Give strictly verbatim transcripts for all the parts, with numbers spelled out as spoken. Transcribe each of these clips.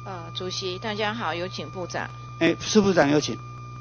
呃，主席，大家好，有请部长。 哎，司部长有请。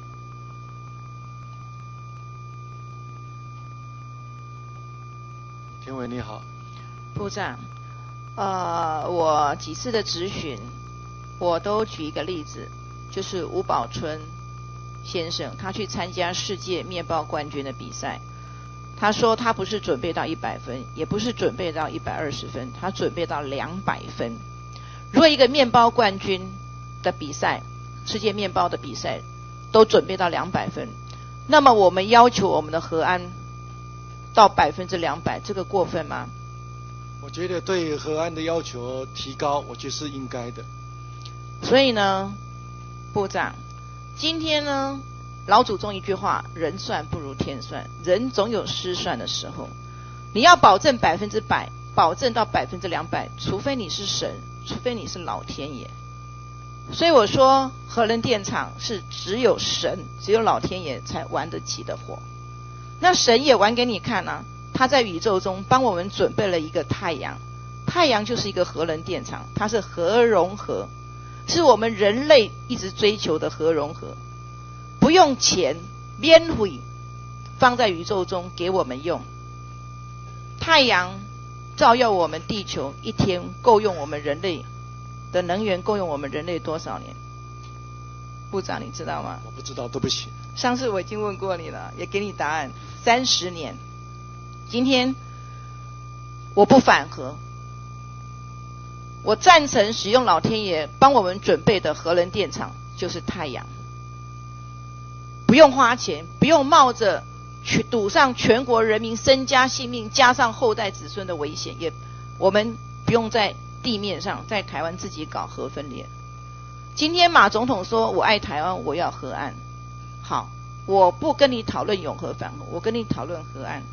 田委你好。 部长，呃，我几次的质询，我都举一个例子，就是吴宝春先生，他去参加世界面包冠军的比赛，他说他不是准备到一百分，也不是准备到一百二十分，他准备到两百分。如果一个面包冠军的比赛，世界面包的比赛都准备到两百分，那么我们要求我们的核安到百分之两百，这个过分吗？ 我觉得对核安的要求提高，我觉得是应该的。 所以呢，部长，今天呢，老祖宗一句话，人算不如天算，人总有失算的时候。你要保证百分之百，保证到百分之两百，除非你是神，除非你是老天爷。所以我说，核能电厂是只有神，只有老天爷才玩得起的火。那神也玩给你看啊，他在宇宙中帮我们准备了一个太阳，太阳就是一个核能电厂，它是核融合，是我们人类一直追求的核融合，不用钱，免费放在宇宙中给我们用。太阳照耀我们地球一天够用我们人类的能源，够用我们人类多少年？部长你知道吗？ 我不知道，对不起。 上次我已经问过你了，也给你答案，三十年。今天我不反核，我赞成使用老天爷帮我们准备的核能电厂，就是太阳，不用花钱，不用冒着去赌上全国人民身家性命，加上后代子孙的危险，也我们不用在地面上在台湾自己搞核分裂。今天马总统说我爱台湾，我要核安。好，我不跟你讨论永和反核，我跟你讨论核安。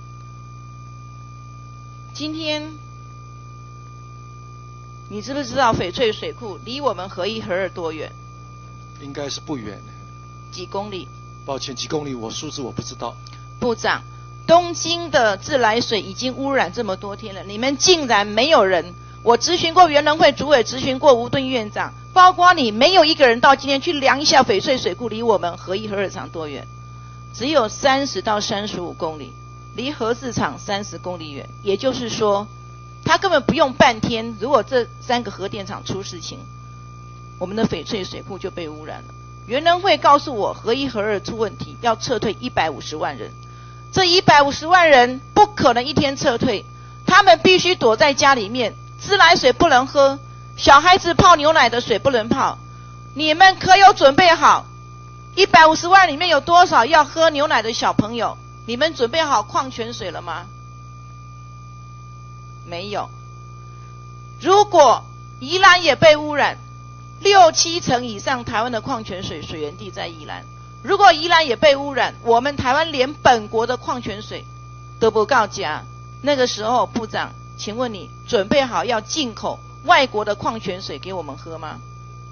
今天你知不知道翡翠水库离我们核一核二多远？ 应该是不远。 几公里？ 抱歉，几公里我数字我不知道。 部长，东京的自来水已经污染这么多天了，你们竟然没有人，我质询过原能会主委，质询过吴敦院长，包括你，没有一个人到今天去量一下翡翠水库离我们核一核二厂多远？只有三十到三十五公里，离核四厂三十公里远。也就是说，他根本不用半天，如果这三个核电厂出事情，我们的翡翠水库就被污染了。原能会告诉我，核一核二出问题，要撤退一百五十万人。这一百五十万人不可能一天撤退，他们必须躲在家里面，自来水不能喝，小孩子泡牛奶的水不能泡。你们可有准备好？一百五十万里面有多少要喝牛奶的小朋友？你们准备好矿泉水了吗？没有。如果宜兰也被污染，六七成以上台湾的矿泉水水源地在宜兰。如果宜兰也被污染，我们台湾连本国的矿泉水都不告家。那个时候，部长，请问你准备好要进口外国的矿泉水给我们喝吗？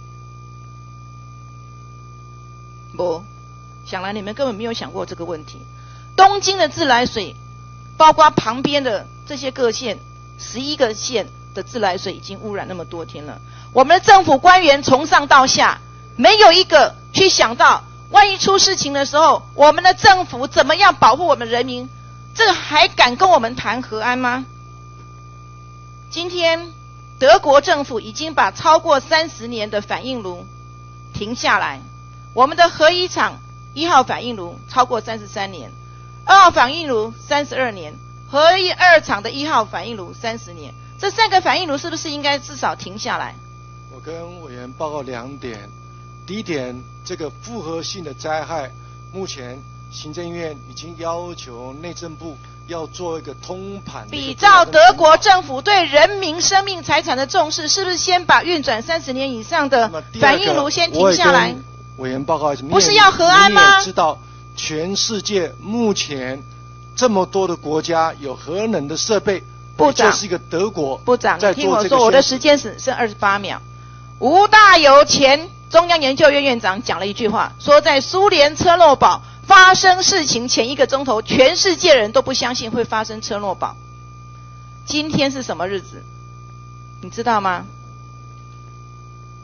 不，想来你们根本没有想过这个问题。东京的自来水，包括旁边的这些各县，十一个县的自来水已经污染那么多天了。我们的政府官员从上到下，没有一个去想到，万一出事情的时候，我们的政府怎么样保护我们人民？这个还敢跟我们谈核安吗？今天德国政府已经把超过三十年的反应炉停下来，我们的核一厂一号反应炉超过三十三年，二号反应炉三十二年，核一二厂的一号反应炉三十年，这三个反应炉是不是应该至少停下来？ 我跟委员报告两点。第一点，这个复合性的灾害，目前行政院已经要求内政部要做一个通盘。 比照德国政府对人民生命财产的重视，是不是先把运转三十年以上的反应炉先停下来？ 委员报告， 不是要核安吗？ 你也知道，全世界目前这么多的国家有核能的设备， 部长就是一个德国。 部长，你听我说，我的时间只剩二十八秒。吴大猷前中央研究院院长讲了一句话，说在苏联车诺堡发生事情前一个钟头，全世界人都不相信会发生车诺堡。今天是什么日子？你知道吗？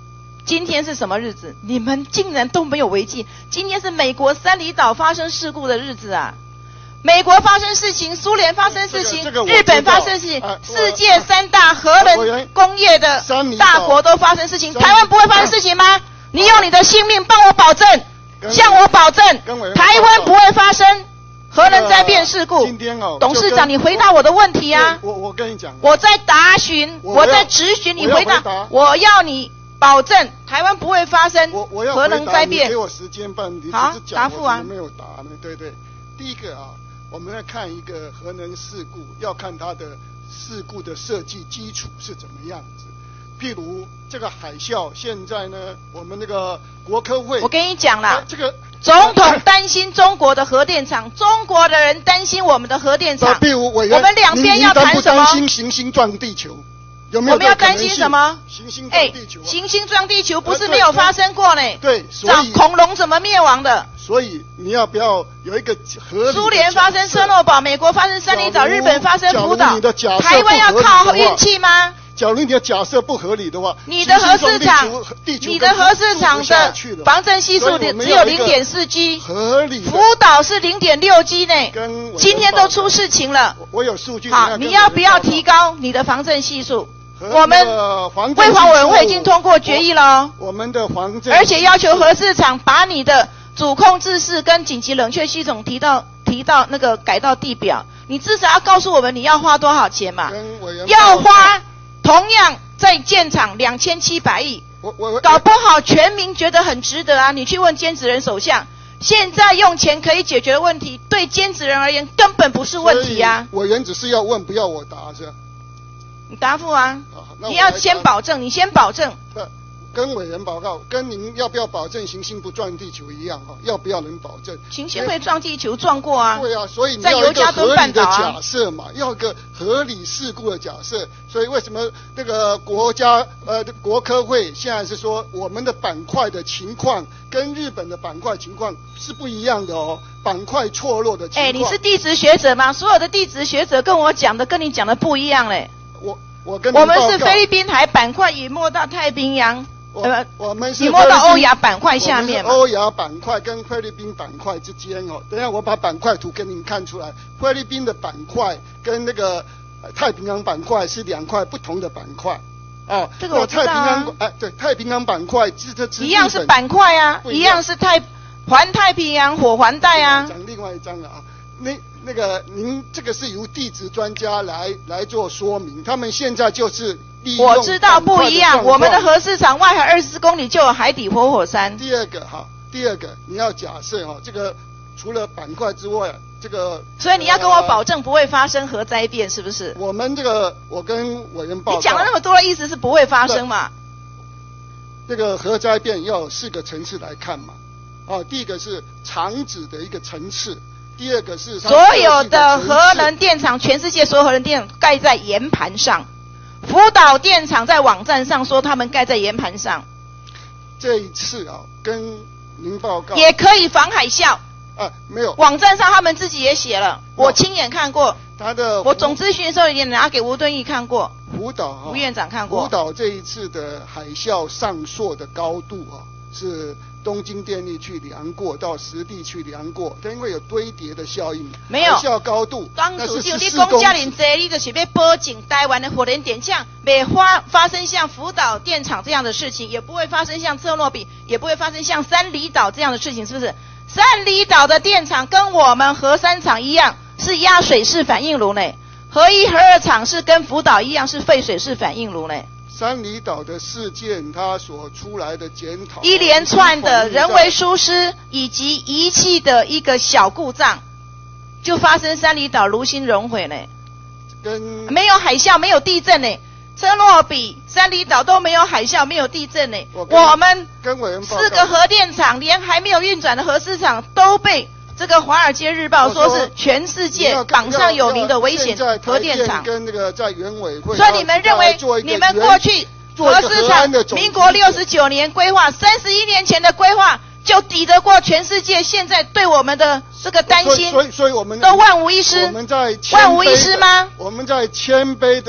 今天是什么日子？你们竟然都没有违纪。今天是美国三里岛发生事故的日子啊！美国发生事情，苏联发生事情， 这个这个、 日本发生事情， 啊、 世界三大核能工业的大国都发生事情，台湾不会发生事情吗？你用你的性命帮我保证，向我保证，台湾不会发生核能灾变事故。 今天哦， 董事长，你回答我的问题啊！ 我我跟你讲， 我在答询，我在质询，你回答，我要你保证台湾不会发生核能灾变。 你给我时间办，你好只是讲， 答复啊， 我没有答呢。对对，第一个啊，我们要看一个核能事故，要看它的事故的设计基础是怎么样子。譬如这个海啸，现在呢，我们那个国科会， 我跟你讲啦， 这个总统担心中国的核电厂，中国的人担心我们的核电厂。 譬如委员， 我们两边要谈什么？ 你担不担心行星撞地球？有没有？ 我们要担心什么？ 行星撞地球、啊。 哎，行星撞地球不是没有发生过呢。 对，所以恐龙怎么灭亡的？ 所以你要不要有一个合理？ 苏联发生车诺堡，美国发生三里岛，日本发生福岛，台湾要靠运气吗？ 假如你的假设不合理的话， 你的核市场，你的核市场的防震系数只有 零点四 G， 合理。 福岛是 零点六 G 呢，今天都出事情了。 我有数据。 好，你要不要提高你的防震系数？我们卫环委员会已经通过决议了， 我们的防震， 而且要求核市场把你的主控制室跟紧急冷却系统提到提到那个改到地表，你至少要告诉我们你要花多少钱嘛？要花。同样在建厂两千七百亿， 我我搞不好全民觉得很值得啊！你去问监职人首相，现在用钱可以解决的问题，对监职人而言根本不是问题啊！ 委员只是要问，不要我答是吧？ 你答复啊！你要先保证，你先保证。 跟委员报告，跟您要不要保证行星不撞地球一样哈？要不要能保证？ 行星会撞地球，撞过啊。 对啊，所以你要一个合理的假设嘛，要一个合理事故的假设。所以为什么那个国家呃国科会现在是说我们的板块的情况跟日本的板块情况是不一样的哦，板块错落的情况。 哎，你是地质学者吗？所有的地质学者跟我讲的跟你讲的不一样嘞。 我我跟我们是菲律宾海板块隐没到太平洋。 我我们是你摸到欧亚板块下面嘛？ 欧亚板块跟菲律宾板块之间哦，等一下我把板块图给您看出来。菲律宾的板块跟那个太平洋板块是两块不同的板块哦。 这个我知道啊。太平洋哎，对，太平洋板块是这一样是板块啊，一样是太环太平洋火环带啊。 讲另外一张了啊，那那个您这个是由地质专家来来做说明，他们现在就是。 我知道不一样，我们的核市场外海二十四公里就有海底活火山。 第二个哈，第二个你要假设哈，这个除了板块之外，这个所以你要跟我保证不会发生核灾变，是不是？ 我们这个我跟委员报告， 你讲了那么多的意思是不会发生嘛？ 这个核灾变要有四个层次来看嘛，啊，第一个是场址的一个层次，第二个是所有的核能电厂，全世界所有核能电厂盖在岩盘上。福岛电厂在网站上说他们盖在岩盘上， 这一次啊，跟您报告也可以防海啸啊，没有网站上他们自己也写了，我亲眼看过。 他的我总咨询的时候也拿给吴敦义看过， 福岛啊， 吴院长看过。 福岛这一次的海啸上溯的高度啊，是东京电力去量过，到实地去量过，但因为有堆叠的效应， 没有海啸高度， 当主就你讲这么多，你就是要保证台湾的火能电厂没发发生像福岛电厂这样的事情，也不会发生像车诺比，也不会发生像三里岛这样的事情，是不是？三里岛的电厂跟我们核三厂一样，是压水式反应炉呢。核一、核二厂是跟福岛一样，是废水式反应炉呢。 三里岛的事件，它所出来的检讨， 一连串的人为疏失以及仪器的一个小故障，就发生三里岛炉心熔毁呢。 跟没有海啸，没有地震呢。车诺比、三里岛都没有海啸，没有地震呢。我, 我们跟委员四个核电厂，连还没有运转的核市场都被这个《华尔街日报》说是全世界榜上有名的危险核电厂。 跟那个在原委会， 所以你们认为你们过去核市场民国六十九年规划，三十一年前的规划就抵得过全世界现在对我们的这个担心？ 所以，所以我们都万无一失。 我们在万无一失吗？ 我们在谦卑的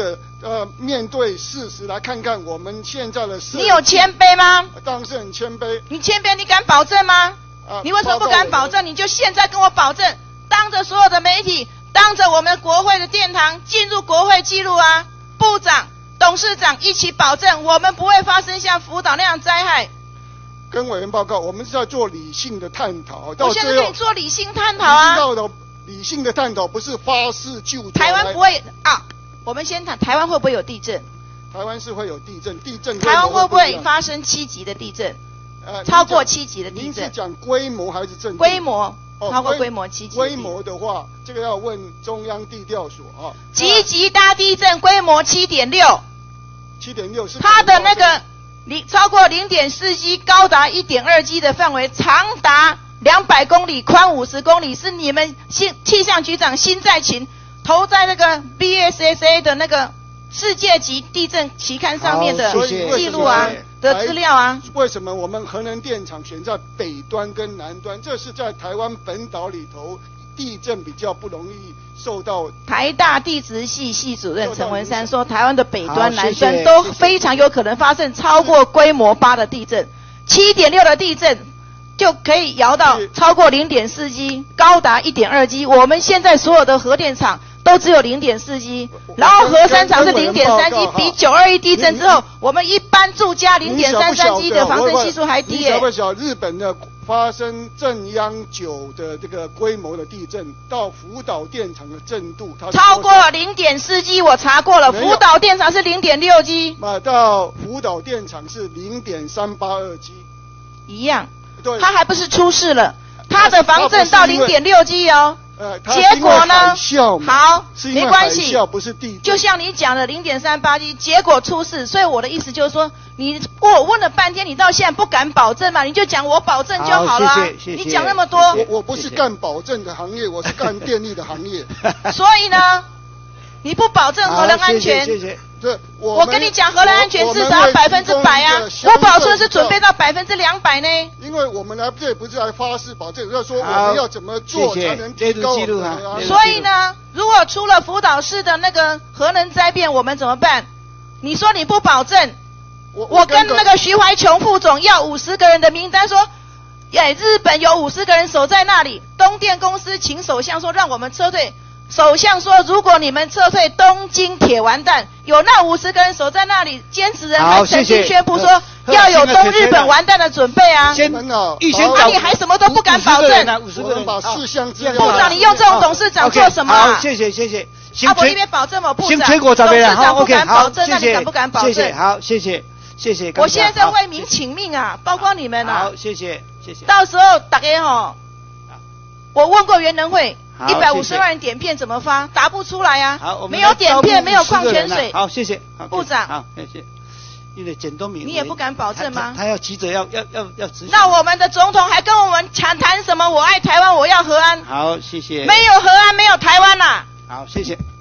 呃面对事实来看看我们现在的事。 你有谦卑吗？ 当然是很谦卑。 你谦卑，你敢保证吗？啊，你为什么不敢保证？你就现在跟我保证，当着所有的媒体，当着我们国会的殿堂，进入国会记录啊！部长、董事长一起保证，我们不会发生像福岛那样灾害。 跟委员报告，我们是在做理性的探讨。 我现在跟你做理性探讨啊！ 知道的，理性的探讨不是发誓就责。 台湾不会啊！我们先谈台湾会不会有地震？ 台湾是会有地震，地震台湾会不会发生七级的地震？呃，超过七级的地震。 您是讲规模还是震度？ 规模，哦、超过规模七级。 规模的话，这个要问中央地调所啊。 七级大地震规模七点六。 七点六是它的那个零超过零点四 G， 高达一点二 G 的范围，长达两百公里，宽五十公里，是你们新气象局长辛在勤投在那个 B S S A 的那个世界级地震期刊上面的记录啊的资料啊。 为什么我们核能电厂选在北端跟南端？这是在台湾本岛里头，地震比较不容易受到。 台大地质系系主任陈文山说，台湾的北端、南端都非常有可能发生超过规模八的地震，七点六的地震就可以摇到超过零点四 G， 高达一点二 G。我们现在所有的核电厂都只有零点四 G， 然后核三厂是零点三 G， 比九二一地震之后，我们一般住家零点三三 G 的防震系数还低耶。 你晓不晓日本的发生震央九的这个规模的地震，到福岛电厂的震度，它超过零点四 G， 我查过了，福岛电厂是零点六 G， 那到福岛电厂是零点三八二 G， 一样。对，它还不是出事了，它的防震到零点六 G 哦。 呃， 结果呢？好，没关系， 不是地震。 就像你讲的零点三八 G， 结果出事，所以我的意思就是说，你我问了半天，你到现在不敢保证嘛？你就讲我保证就好了、啊。 谢谢谢谢你讲那么多， 我我不是干保证的行业，我是干电力的行业。 所以呢，你不保证核能安全。 谢谢。谢谢这我我跟你讲，核能安全至少要百分之百啊！我保证是准备到百分之两百呢。 因为我们来这里不是来发誓保证，要说我们要怎么做才能提高我们的安全。 所以呢，如果出了福岛市的那个核能灾变，我们怎么办？你说你不保证，我我跟那个徐怀琼副总要五十个人的名单，说，哎，日本有五十个人守在那里，东电公司请首相说让我们撤退。首相说，如果你们撤退，东京铁完蛋。有那五十个人守在那里，坚持人还曾经宣布说要有东日本完蛋的准备啊！ 先预先啊，你还什么都不敢保证？ 五十个人把事项资料。 部长，你用这种董事长做什么、啊？ 好，谢谢谢谢。 啊，我那边保证我部长。 先推过这边了，好 ，OK， 好，那你敢不敢保证？ 谢谢，好，谢谢谢谢。 我现在在为民请命啊，包括你们啊。 好，谢谢谢谢。 到时候大家哈，我问过原能会。一百五十万人点片怎么发？答不出来呀、啊！ 好， 没有点片，没有矿泉水。 好，谢谢部长。 好，谢谢。因为简东明， 你也不敢保证吗？ 他, 他, 他要急着要要要要执行。 那我们的总统还跟我们谈谈什么？我爱台湾，我要和安。 好，谢谢。 没有和安，没有台湾呐、啊。 好，谢谢。